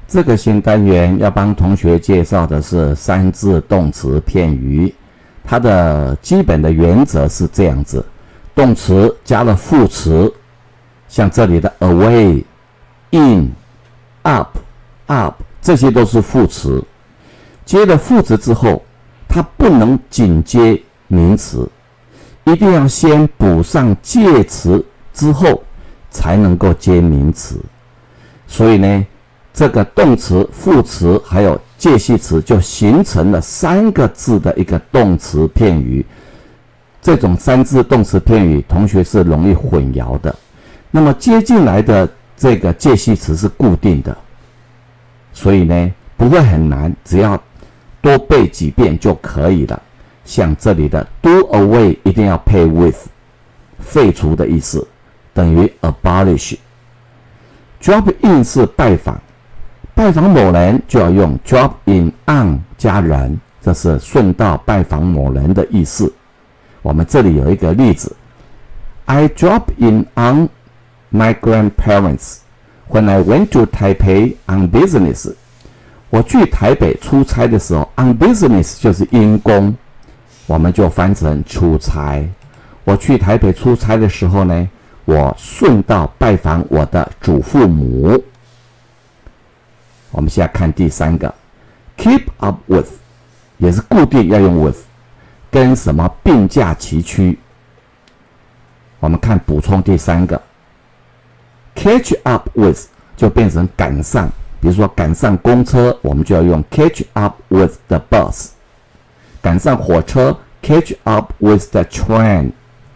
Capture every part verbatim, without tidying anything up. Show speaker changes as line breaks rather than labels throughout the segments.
这个新单元要帮同学介绍的是三字动词片语，它的基本的原则是这样子：动词加了副词，像这里的 away、in、up、up 这些都是副词。接了副词之后，它不能紧接名词，一定要先补上介词之后才能够接名词。所以呢，这个动词、副词还有介系词就形成了三个字的一个动词片语。这种三字动词片语，同学是容易混淆的。那么接进来的这个介系词是固定的，所以呢不会很难，只要多背几遍就可以了。像这里的 do away 一定要配 with， 废除的意思，等于 abolish。drop in 是拜访，拜访某人就要用 drop in on 加人，这是顺道拜访某人的意思。我们这里有一个例子 ：I drop in on my grandparents when I went to Taipei on business。我去台北出差的时候 ，on business 就是因公，我们就翻成出差。我去台北出差的时候呢，我顺道拜访我的祖父母。我们现在看第三个 ，keep up with 也是固定要用 with， 跟什么并驾齐驱。我们看补充第三个 ，catch up with 就变成赶上。比如说赶上公车，我们就要用 catch up with the bus； 赶上火车 ，catch up with the train。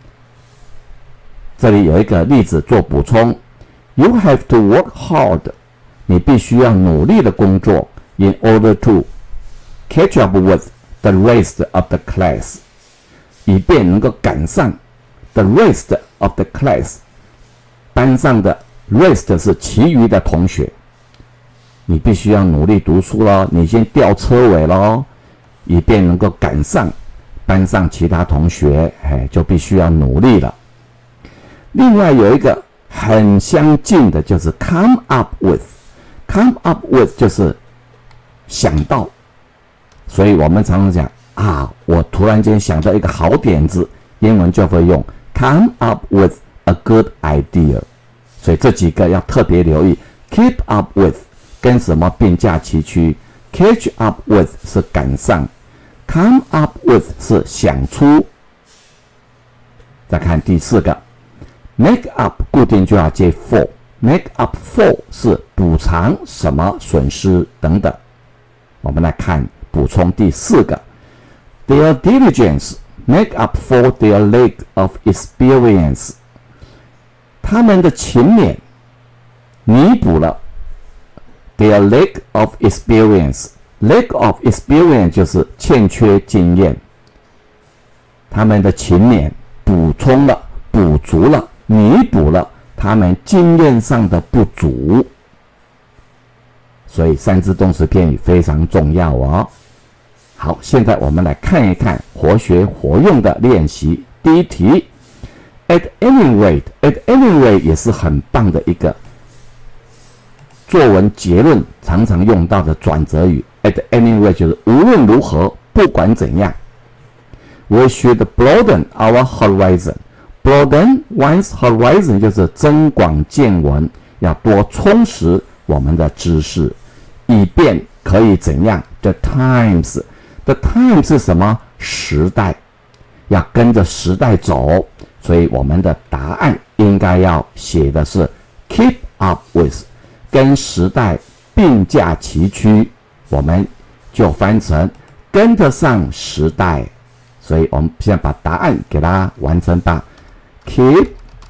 这里有一个例子做补充 ：You have to work hard， 你必须要努力的工作 ，in order to catch up with the rest of the class， 以便能够赶上 the rest of the class。班上的 rest 是其余的同学。你必须要努力读书咯，你先吊车尾咯，以便能够赶上班上其他同学，哎，就必须要努力了。另外有一个很相近的，就是 come up with，come up with 就是想到，所以我们常常讲啊，我突然间想到一个好点子，英文就会用 come up with a good idea。所以这几个要特别留意 ，keep up with。跟什么并驾齐驱 ？Catch up with 是赶上 ，come up with 是想出。再看第四个 ，make up 固定就要接 for，make up for 是补偿什么损失等等。我们来看补充第四个 ，their diligence make up for their lack of experience。他们的勤勉弥补了。Their lack of experience， lack of experience 就是欠缺经验。他们的勤勉补充了、补足了、弥补了他们经验上的不足。所以三字动词片语非常重要哦。好，现在我们来看一看活学活用的练习。第一题 ，at any rate，at any rate 也是很棒的一个。作文结论常常用到的转折语 ，at any rate 就是无论如何，不管怎样。We should broaden our horizon。broaden one's horizon 就是增广见闻，要多充实我们的知识，以便可以怎样 ？The times，the times 是什么？时代，要跟着时代走。所以我们的答案应该要写的是 keep up with。跟时代并驾齐驱，我们就翻成跟得上时代。所以我们现在把答案给它完成吧。Keep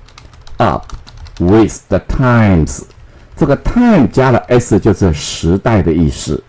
up with the times， 这个 time 加了 s 就是时代的意思。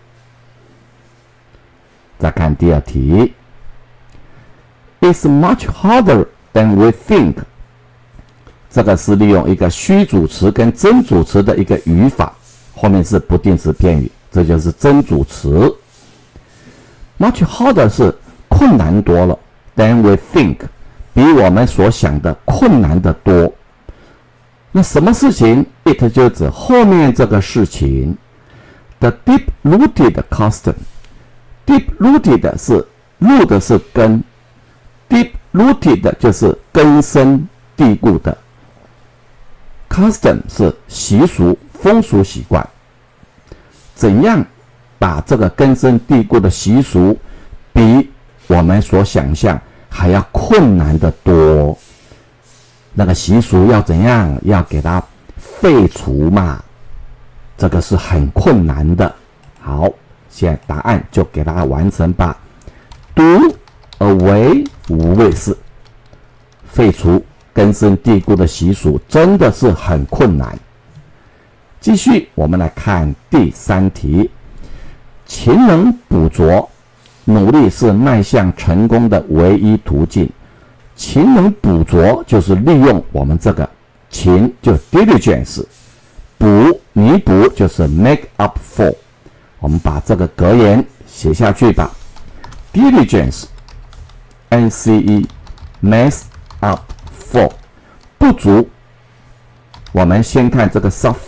再看第二题 ，It's much harder than we think。这个是利用一个虚主词跟真主词的一个语法，后面是不定词片语，这就是真主词。Much harder 是困难多了 ，than we think， 比我们所想的困难的多。那什么事情 ？It 就指后面这个事情。 The deep-rooted custom。deep-rooted 是 root 是根 ，deep-rooted 就是根深蒂固的。custom 是习俗、风俗习惯。怎样把这个根深蒂固的习俗，比我们所想象还要困难得多？那个习俗要怎样？要给它废除嘛？这个是很困难的。好，现在答案就给大家完成吧。Do away with， 废除根深蒂固的习俗真的是很困难。继续，我们来看第三题。勤能补拙，努力是迈向成功的唯一途径。勤能补拙就是利用我们这个勤就 diligence， 补弥补就是 make up for。我们把这个格言写下去吧。diligence N C E make up for 不足。我们先看这个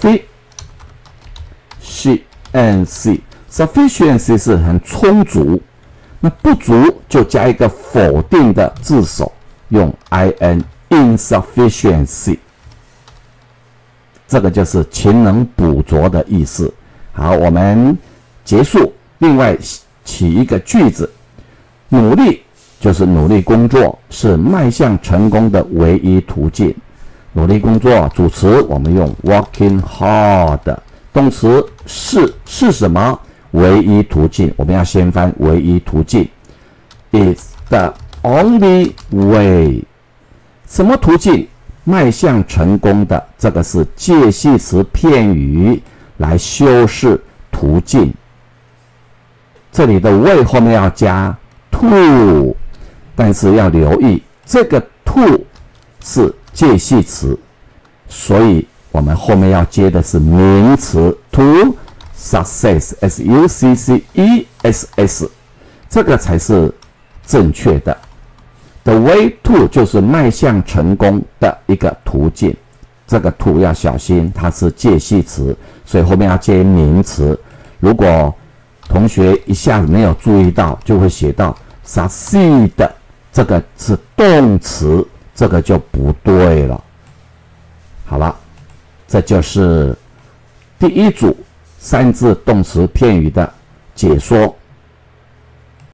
sufficiency sufficiency 是很充足，那不足就加一个否定的字首，用 in insufficiency， 这个就是勤能补拙的意思。好，我们结束。另外起一个句子，努力就是努力工作，是迈向成功的唯一途径。努力工作主词我们用 working hard， 动词是是什么？唯一途径，我们要先翻唯一途径。It's the only way。什么途径？迈向成功的，这个是介系词片语来修饰途径。这里的 way 后面要加 to， 但是要留意这个 to 是介系词，所以我们后面要接的是名词 to success S U C C E S S， 这个才是正确的。The way to 就是迈向成功的一个途径，这个 to 要小心，它是介系词，所以后面要接名词。如果同学一下子没有注意到，就会写到 succeed， 这个是动词，这个就不对了。好了，这就是第一组三字动词片语的解说。